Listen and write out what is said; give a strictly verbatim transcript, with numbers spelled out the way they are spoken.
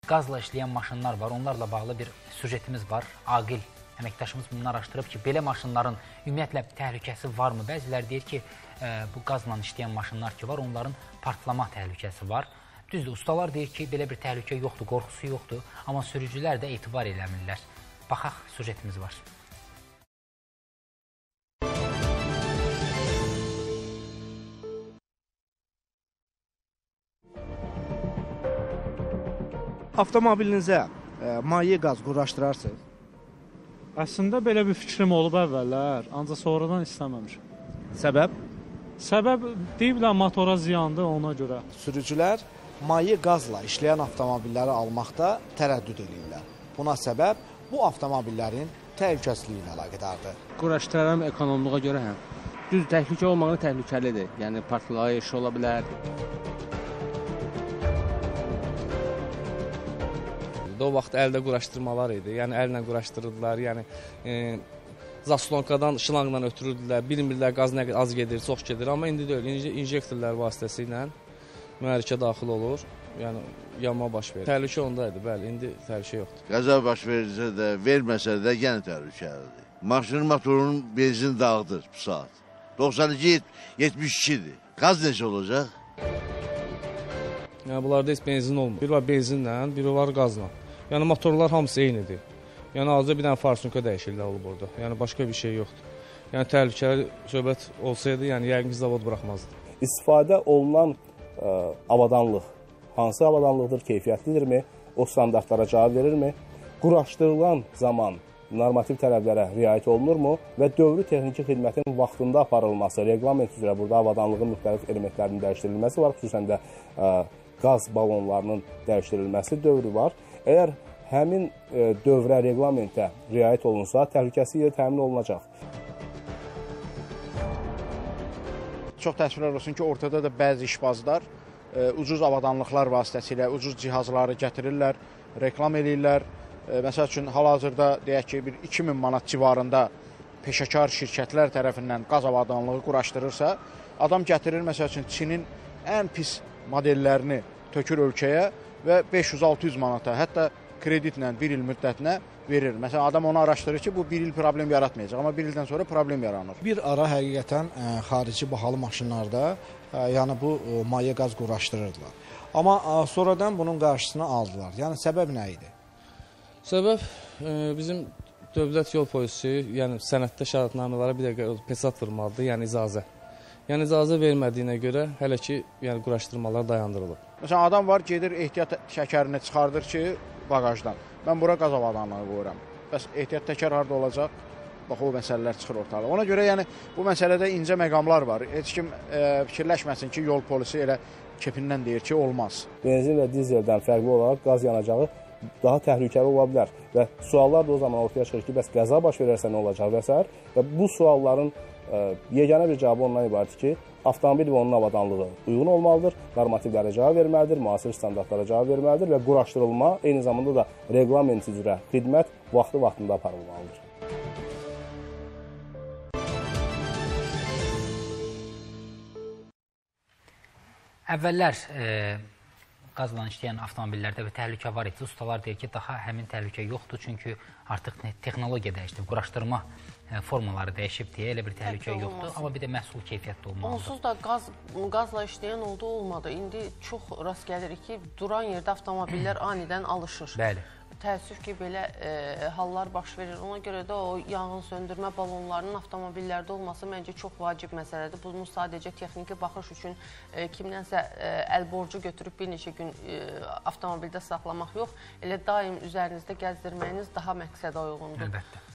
qazla işləyən maşınlar var, onlarla bağlı bir süjetimiz var. Aqil əməkdaşımız bunu araşdırıb ki, belə maşınların ümumiyyətlə təhlükəsi varmı? Bəziləri deyir ki, bu qazla işləyən maşınlar ki var, onların partlama təhlükəsi var. Düzdür, ustalar deyir ki, belə bir təhlükə yoxdur, qorxusu yoxdur, amma sürücülər də etibar eləmirlər. Baxaq, süjetimiz var. Avtomobilinizə e, maye qaz quraşdırarsınız? Əslində belə bir fikrim olub əvvəllər, ancaq sonradan istəməmişim. Səbəb? Səbəb deyiblər motora ziyandır ona görə. Sürücülər maye qazla işləyən avtomobilləri almaqda tərəddüd edirlər. Buna səbəb bu avtomobillərin təhlükəsizliyi ilə əlaqədardır. Quraşdıraram ekonomluğa görə həm. Düz təhlükə olmağı təhlükəlidir. Yəni partlayış ola bilər. O vaxt əldə quraşdırmalar idi, yəni əllə quraşdırırdılar, yəni e, zaslonkadan, şlanqdan ötürürdülər, bilmirlər qaz nə az gedir, çox gedir, amma indi deyil, inje injektorlar vasitəsilə mühərrikə daxil olur, yəni yanma baş verir. Təhlükə ondaydı, bəli, indi təhlükə yoxdur. Qəza baş verirsə də, verməsə də yenə təhlükəlidir. Maşının motorunun benzin dağıdır bu saat. doxsan iki yetmiş ikidir. Qaz necə olacaq? Yəni bunlarda heç benzin olmur. Biri var benzinlə, biri var qazla. Yəni motorlar hamısı eynidir. Yəni azca bir dənə farsunka dəyişikliklər olub orada. Yəni başqa bir şey yoxdur. Yəni təhlükəli söhbət olsaydı, yəni yəqin ki, zavod buraxmazdı. İstifadə olunan ə, avadanlıq hansı avadanlıqdır, keyfiyyətlidirmi, o standartlara cavab verirmi, quraşdırılan zaman normativ tələblərə riayət olunurmu və dövrü texniki xidmətin vaxtında aparılması, reqlament üzrə burada avadanlığın müxtəlif elementlərinin dəyişdirilməsi var, xüsusən də ə, qaz balonlarının dəyişdirilməsi dövrü var. Əgər həmin e, dövrə, reglamentə riayət olunsa, təhlükəsizlik təmin olunacaq. Çox təəssüflər olsun ki, ortada da bəzi işbazlar e, ucuz avadanlıqlar vasitəsilə ucuz cihazları gətirirlər, reklam edirlər. E, məsəl üçün, hal-hazırda deyək ki, bir iki min manat civarında peşəkar şirkətlər tərəfindən qaz avadanlığı quraşdırırsa, adam gətirir, məsəl üçün, Çinin ən pis modellərini tökür ölkəyə və beş yüz altı yüz manata, hətta kreditlə bir il müddətinə verir. Məsələn, adam onu araşdırır ki, bu bir il problem yaratmayacaq, amma bir ildən sonra problem yaranır. Bir ara həqiqətən ə, xarici bahalı maşınlarda ə, yəni bu ə, maye qaz quraşdırırdılar. Amma ə, sonradan bunun qarşısını aldılar. Yəni səbəb nə idi? Səbəb e, bizim dövlət yol polisi, yəni sənəddə şəraitnamələrə bir dəqiqə pesat vurmalıdır, yəni icazə. Yəni icazə vermədiyinə görə hələ ki, yəni quraşdırmalar dayandırılıb. Məsələn, adam var, gedir ehtiyat şəkərini çıxardır ki, bagajdan. Mən bura qaz avadanlığı qoyuram. Bəs ehtiyat təkər harada olacaq? Bax, o məsələlər çıxır ortalığa. Ona görə yəni bu məsələdə incə məqamlar var. Heç kim e, fikirləşməsin ki, yol polisi elə kepindən deyir ki, olmaz. Benzin və dizeldən fərqli olaraq qaz yanacağı daha təhlükəli ola bilər. Və suallar da o zaman ortaya çıxır ki, bəs qəza baş verərsə nə olacaq və s. Və bu sualların ə, yeganə bir cavabı ondan ibarətdir ki, avtomobil və onun avadanlığı uyğun olmalıdır, normativlərə cavab verməlidir, müasir standartlara cavab verməlidir və quraşdırılma, eyni zamanda da reqlament üzrə xidmət vaxtı-vaxtında aparılmalıdır. Əvvəllər e, qazla işləyən avtomobillərdə bir təhlükə var idi. Ustalar deyir ki, daha həmin təhlükə yoxdur, çünki artıq texnologiya dəyişdi, quraşdırma e, formaları dəyişib deyə elə bir təhlükə Təhkə yoxdur. olmasın. Amma bir də məhsul keyfiyyətli olmalıdır. Onsuz da qaz, qazla işləyən oldu, olmadı. İndi çox rast gəlir ki, duran yerdə avtomobillər anidən alışır. Bəli. Təəssüf ki, belə e, hallar baş verir. Ona görə də o yanğın söndürmə balonlarının avtomobillərdə olması məncə çox vacib məsələdir. Bunu sadəcə texniki baxış üçün e, kimdənsə e, əl borcu götürüb bir neçə gün e, avtomobildə saxlamaq yox, elə daim üzərinizdə gəzdirməyiniz daha məqsədə uyğundur. Əlbəttə.